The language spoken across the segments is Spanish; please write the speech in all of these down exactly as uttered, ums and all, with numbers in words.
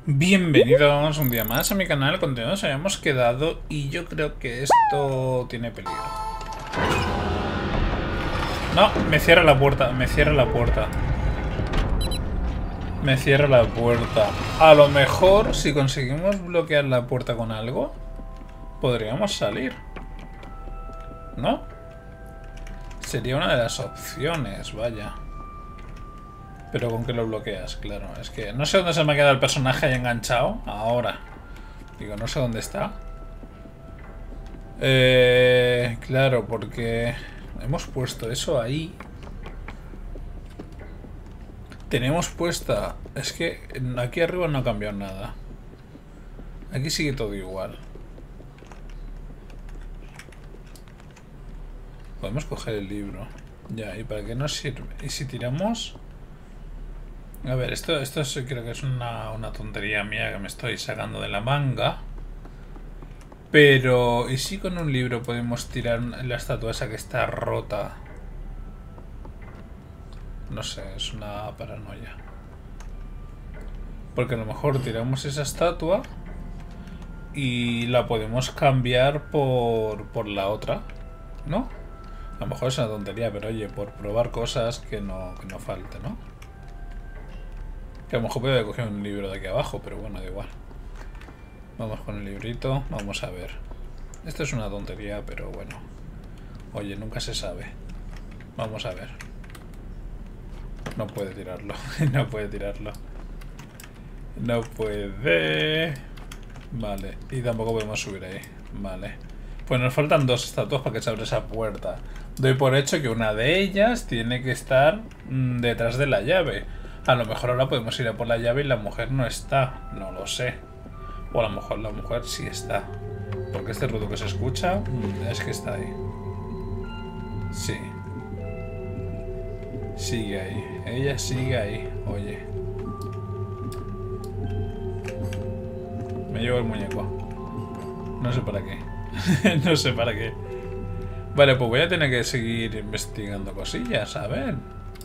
Bienvenidos un día más a mi canal. Continuamos, habíamos quedado y yo creo que esto tiene peligro. No, me cierra la puerta, me cierra la puerta. Me cierra la puerta. A lo mejor, si conseguimos bloquear la puerta con algo, podríamos salir. ¿No? Sería una de las opciones, vaya. Pero con que lo bloqueas, claro. Es que no sé dónde se me ha quedado el personaje ahí enganchado. Ahora. Digo, no sé dónde está. Eh, claro, porque hemos puesto eso ahí. Tenemos puesta... Es que aquí arriba no ha cambiado nada. Aquí sigue todo igual. Podemos coger el libro. Ya, ¿y para qué nos sirve? ¿Y si tiramos...? A ver, esto, esto es, creo que es una, una tontería mía que me estoy sacando de la manga. Pero, ¿y si con un libro podemos tirar la estatua esa que está rota? No sé, es una paranoia. Porque a lo mejor tiramos esa estatua y la podemos cambiar por, por la otra, ¿no? A lo mejor es una tontería, pero oye, por probar cosas que no, que no falte, ¿no? Que a lo mejor puede coger un libro de aquí abajo, pero bueno, da igual. Vamos con el librito, vamos a ver. Esto es una tontería, pero bueno. Oye, nunca se sabe. Vamos a ver. No puede tirarlo, no puede tirarlo. No puede... Vale, y tampoco podemos subir ahí. Vale. Pues nos faltan dos estatuas para que se abra esa puerta. Doy por hecho que una de ellas tiene que estar mmm, detrás de la llave. A lo mejor ahora podemos ir a por la llave y la mujer no está. No lo sé. O a lo mejor la mujer sí está. Porque este ruido que se escucha mmm, es que está ahí. Sí. Sigue ahí. Ella sigue ahí. Oye. Me llevo el muñeco. No sé para qué. No sé para qué. Vale, pues voy a tener que seguir investigando cosillas. A ver.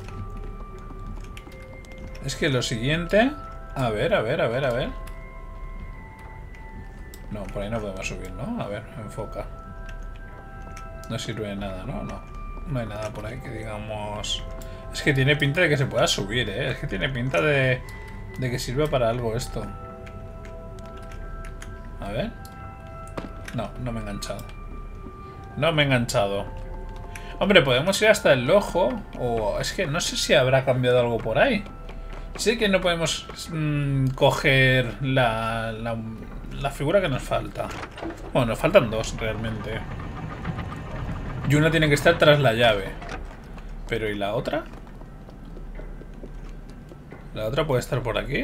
Es que lo siguiente... A ver, a ver, a ver, a ver. No, por ahí no podemos subir, ¿no? A ver, enfoca. No sirve de nada, ¿no? No. No hay nada por ahí que digamos... Es que tiene pinta de que se pueda subir, ¿eh? Es que tiene pinta de... De que sirva para algo esto. A ver. No, no me he enganchado. No me he enganchado. Hombre, podemos ir hasta el ojo. O es que no sé si habrá cambiado algo por ahí. Sé que no podemos mmm, coger la, la, la figura que nos falta. Bueno, nos faltan dos realmente. Y una tiene que estar tras la llave. Pero ¿y la otra? ¿La otra puede estar por aquí?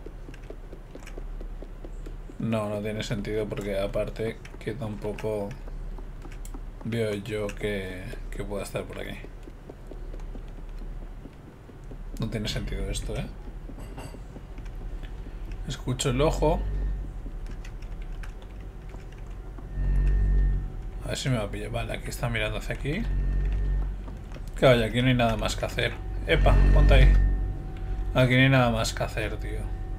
No, no tiene sentido porque aparte que tampoco veo yo que, que pueda estar por aquí. No tiene sentido esto, ¿eh? Escucho el ojo. A ver si me va a pillar. Vale, aquí está mirando hacia aquí. Claro, y aquí no hay nada más que hacer. Epa, ponte ahí. Aquí no hay nada más que hacer, tío.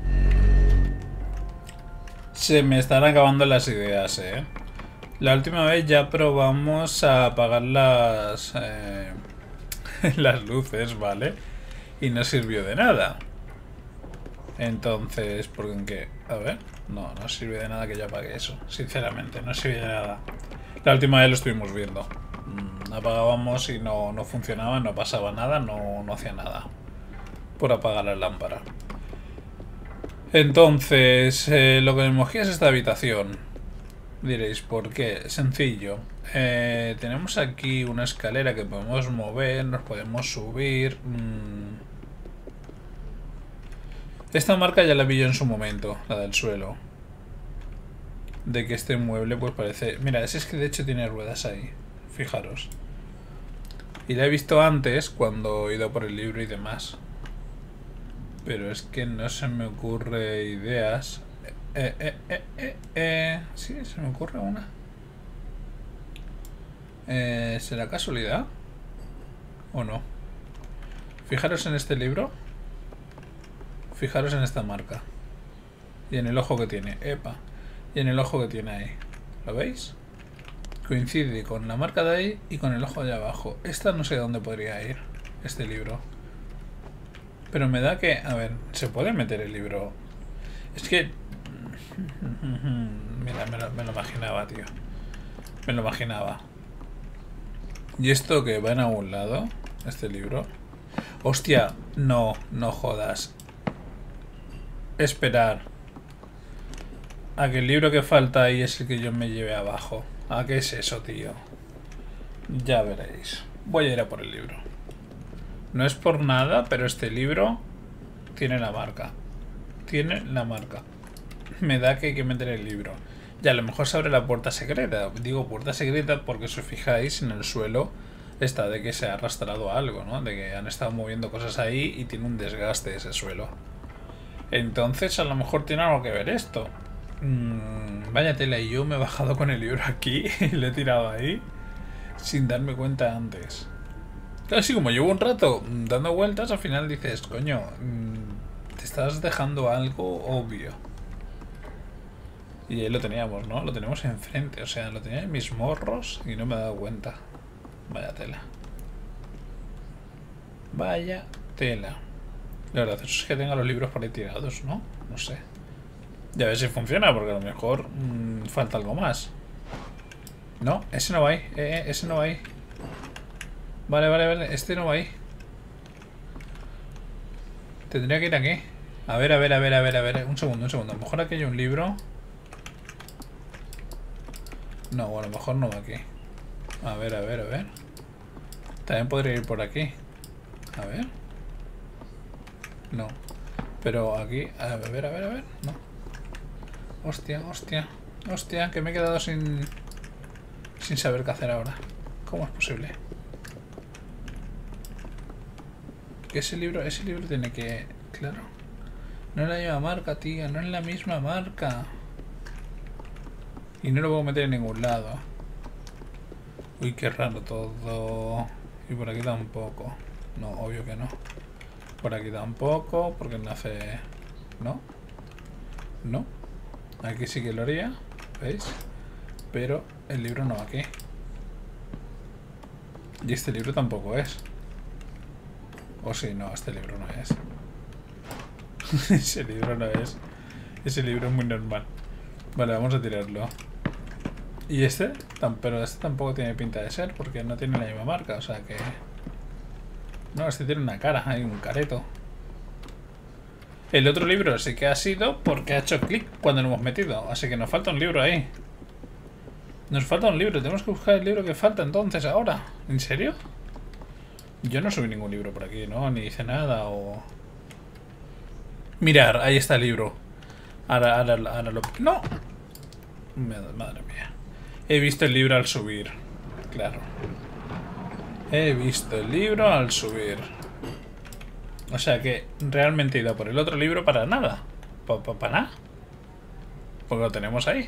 Se me están acabando las ideas, eh. La última vez ya probamos a apagar las... Eh, las luces, ¿vale? Y no sirvió de nada. Entonces, ¿por qué? A ver. No, no sirve de nada que yo apague eso. Sinceramente, no sirve de nada. La última vez lo estuvimos viendo. Mm, apagábamos y no, no funcionaba, no pasaba nada, no, no hacía nada. Por apagar la lámpara. Entonces, eh, lo que me mojía es esta habitación. Diréis, ¿por qué? Sencillo. Eh, tenemos aquí una escalera que podemos mover, nos podemos subir. Mm. Esta marca ya la vi yo en su momento, la del suelo. De que este mueble pues parece... Mira, ese es que de hecho tiene ruedas ahí. Fijaros. Y la he visto antes cuando he ido por el libro y demás. Pero es que no se me ocurre ideas. Eh, eh, eh, eh, eh. Sí, se me ocurre una. Eh, ¿Será casualidad? ¿O no? Fijaros en este libro. Fijaros en esta marca. Y en el ojo que tiene. Epa. Y en el ojo que tiene ahí. ¿Lo veis? Coincide con la marca de ahí y con el ojo de abajo. Esta no sé dónde podría ir. Este libro. Pero me da que... A ver, ¿se puede meter el libro? Es que... Mira, me lo, me lo imaginaba, tío. Me lo imaginaba. ¿Y esto que va en algún lado? Este libro. Hostia, no, no jodas. Esperar. A que el libro que falta ahí es el que yo me lleve abajo. ¿A qué es eso, tío? Ya veréis. Voy a ir a por el libro. No es por nada, pero este libro tiene la marca. Tiene la marca. Me da que hay que meter el libro. Ya, a lo mejor se abre la puerta secreta. Digo puerta secreta porque si os fijáis en el suelo está de que se ha arrastrado algo, ¿no? De que han estado moviendo cosas ahí y tiene un desgaste ese suelo. Entonces a lo mejor tiene algo que ver esto. Mm, vaya tela, y yo me he bajado con el libro aquí y le he tirado ahí sin darme cuenta antes. Así como llevo un rato dando vueltas, al final dices, coño, te estás dejando algo obvio. Y ahí lo teníamos, ¿no? Lo tenemos enfrente, o sea, lo tenía en mis morros y no me he dado cuenta. Vaya tela. Vaya tela. La verdad es que tenga los libros por ahí tirados, ¿no? No sé. Ya a ver si funciona, porque a lo mejor mmm, falta algo más. No, ese no va ahí. Eh, eh, ese no va ahí. Vale, vale, vale. Este no va ahí. Tendría que ir aquí. A ver, a ver, a ver, a ver, a ver. Un segundo, un segundo. A lo mejor aquí hay un libro. No, bueno, a lo mejor no va aquí. A ver, a ver, a ver. También podría ir por aquí. A ver. No. Pero aquí... A ver, a ver, a ver. No. Hostia, hostia. Hostia, que me he quedado sin... Sin saber qué hacer ahora. ¿Cómo es posible? Que ese libro... Ese libro tiene que... Claro. No es la misma marca, tío. No es la misma marca. Y no lo puedo meter en ningún lado. Uy, qué raro todo. Y por aquí tampoco. No, obvio que no. Por aquí tampoco, porque no hace... ¿No? ¿No? Aquí sí que lo haría, ¿veis? Pero el libro no va aquí. Y este libro tampoco es. O sí, no, este libro no es. Ese libro no es. Ese libro es muy normal. Vale, vamos a tirarlo. Y este, pero este tampoco tiene pinta de ser, porque no tiene la misma marca, o sea que... No, este tiene una cara, hay un careto. El otro libro sí que ha sido porque ha hecho clic cuando lo hemos metido, así que nos falta un libro ahí. Nos falta un libro, tenemos que buscar el libro que falta entonces ahora. ¿En serio? Yo no subí ningún libro por aquí, ¿no? Ni hice nada o... Mirar, ahí está el libro. Ahora, ahora, ahora lo... ¡No! Madre mía. He visto el libro al subir. Claro. He visto el libro al subir. O sea que realmente he ido por el otro libro para nada. ¿Para pa, pa nada? Porque lo tenemos ahí.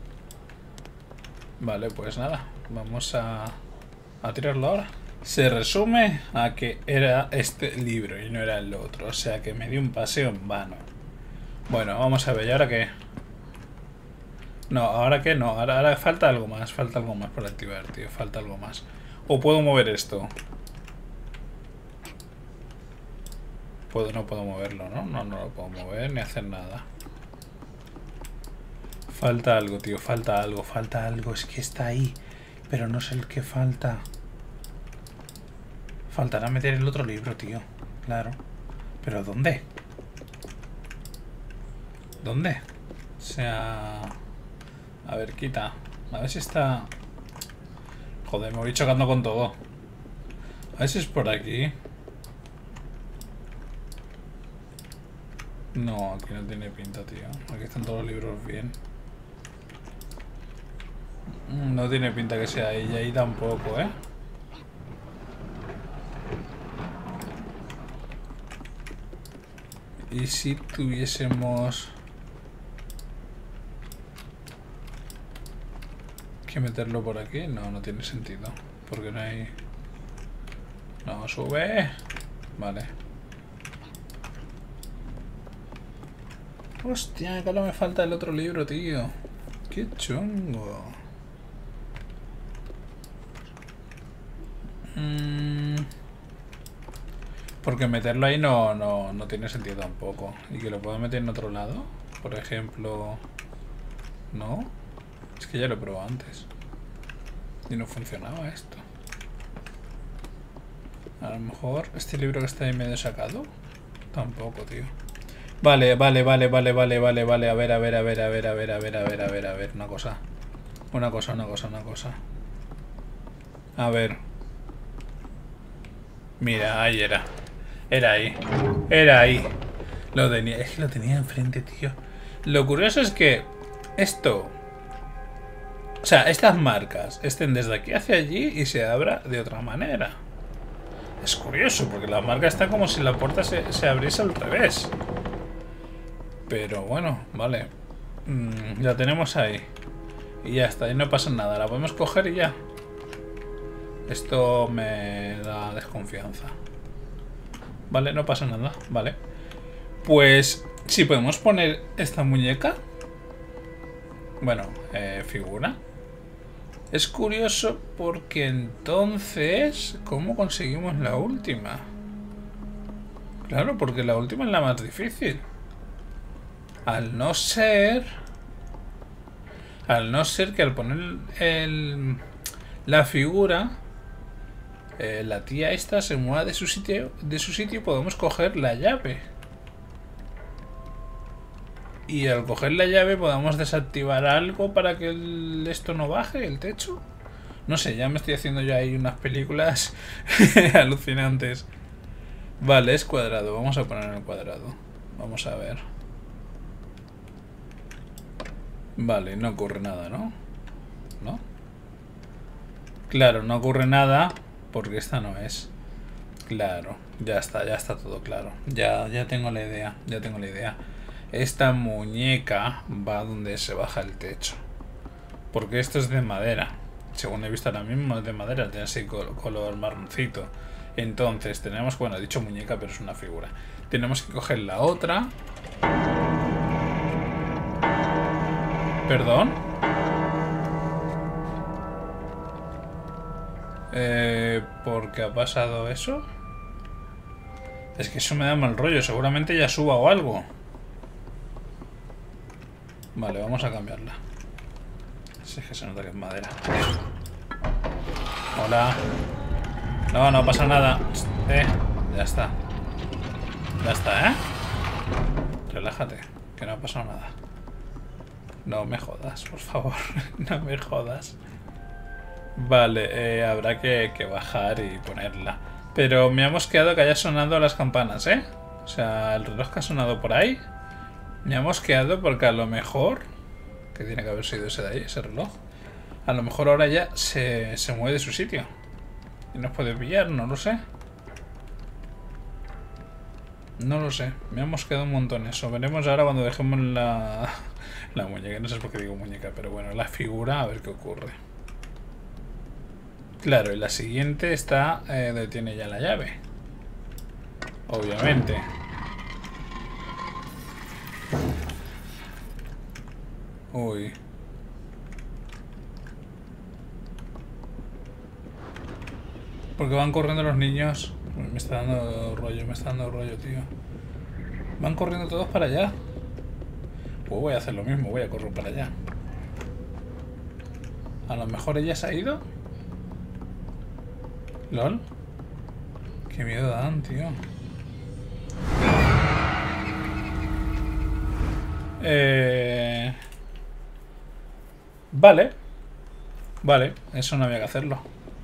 Vale, pues nada. Vamos a, a tirarlo ahora. Se resume a que era este libro y no era el otro. O sea que me di un paseo en vano. Bueno, vamos a ver. ¿Y ahora qué? No, ¿ahora qué? No, ahora, ahora falta algo más. Falta algo más por activar, tío. Falta algo más. ¿O puedo mover esto? Puedo, no puedo moverlo, ¿no? No, no lo puedo mover ni hacer nada. Falta algo, tío. Falta algo, falta algo. Es que está ahí. Pero no sé el que falta. Faltará meter el otro libro, tío. Claro. ¿Pero dónde? ¿Dónde? O sea... A ver, quita. A ver si está... Joder, me voy chocando con todo. A ver si es por aquí. No, aquí no tiene pinta, tío. Aquí están todos los libros bien. No tiene pinta que sea ella ahí tampoco, ¿eh? Y si tuviésemos que meterlo por aquí, no, no tiene sentido. Porque no hay... No, sube. Vale. Hostia, que ahora me falta el otro libro, tío. Qué chungo. Mm. Porque meterlo ahí no, no, no tiene sentido tampoco. Y que lo pueda meter en otro lado. Por ejemplo... ¿No? Es que ya lo he probado antes. Y no funcionaba esto. A lo mejor este libro que está ahí medio sacado. Tampoco, tío. Vale, vale, vale, vale, vale, vale, vale. A ver, a ver, a ver, a ver, a ver, a ver, a ver, a ver, a ver. Una cosa. Una cosa, una cosa, una cosa. A ver. Mira, ahí era. Era ahí. Era ahí. Lo tenía. Es que lo tenía enfrente, tío. Lo curioso es que esto... O sea, estas marcas estén desde aquí hacia allí y se abra de otra manera. Es curioso, porque la marca está como si la puerta se, se abriese al revés. Pero bueno, vale. Mm, la tenemos ahí. Y ya está, y no pasa nada. La podemos coger y ya. Esto me da desconfianza. Vale, no pasa nada. Vale. Pues, si podemos poner esta muñeca. Bueno, eh, figura. Es curioso porque entonces... ¿Cómo conseguimos la última? Claro, porque la última es la más difícil. Al no ser... Al no ser que al poner el, la figura... Eh, la tía esta se mueva de su sitio, de su sitio y podemos coger la llave. Y al coger la llave podamos desactivar algo para que el, esto no baje, el techo. No sé, ya me estoy haciendo yo ahí unas películas alucinantes. Vale, es cuadrado. Vamos a poner el cuadrado. Vamos a ver. Vale, no ocurre nada, ¿no? ¿No? Claro, no ocurre nada porque esta no es. Claro, ya está, ya está todo claro. Ya, ya tengo la idea, ya tengo la idea. Esta muñeca va donde se baja el techo. Porque esto es de madera. Según he visto ahora mismo es de madera. Tiene así color marroncito. Entonces tenemos, bueno, he dicho muñeca pero es una figura. Tenemos que coger la otra. ¿Perdón? Eh, ¿Por qué ha pasado eso? Es que eso me da mal rollo. Seguramente ya suba o algo. Vale, vamos a cambiarla. Si es que se nota que es madera. Hola. No, no pasa nada. Eh, ya está. Ya está, ¿eh? Relájate, que no ha pasado nada. No me jodas, por favor. No me jodas. Vale, eh, habrá que, que bajar y ponerla. Pero me ha mosqueado que haya sonado las campanas, ¿eh? O sea, el reloj que ha sonado por ahí me ha mosqueado porque a lo mejor... Que tiene que haber sido ese de ahí, ese reloj. A lo mejor ahora ya se, se mueve de su sitio. Y nos puede pillar, no lo sé. No lo sé, me ha mosqueado un montón eso. Veremos ahora cuando dejemos la, la muñeca. No sé por qué digo muñeca, pero bueno, la figura, a ver qué ocurre. Claro, y la siguiente está eh, donde tiene ya la llave. Obviamente. Uy. ¿Por qué van corriendo los niños? Me está dando rollo, me está dando rollo, tío. Van corriendo todos para allá. Pues voy a hacer lo mismo, voy a correr para allá. A lo mejor ella se ha ido. ¿Lol? Qué miedo dan, tío. Eh... Vale. Vale, eso no había que hacerlo.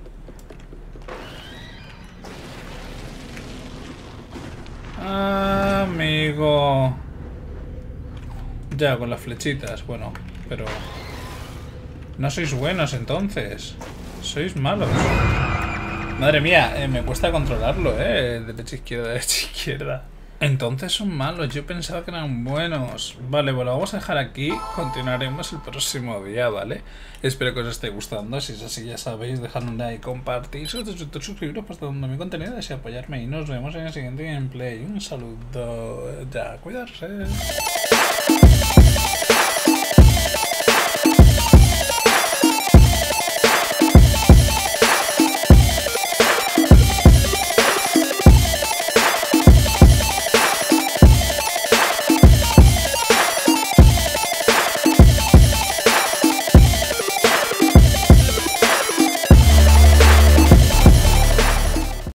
Amigo. Ya, con las flechitas, bueno, pero... No sois buenos entonces. Sois malos. Madre mía, eh, me cuesta controlarlo, eh. Derecha, izquierda, derecha, izquierda. Entonces son malos, yo pensaba que eran buenos. Vale, bueno, vamos a dejar aquí. Continuaremos el próximo día, ¿vale? Espero que os esté gustando. Si es así, ya sabéis, dejad un like, compartir, suscribiros para estar dando mi contenido y apoyarme. Y nos vemos en el siguiente gameplay. Un saludo. Ya, cuidarse.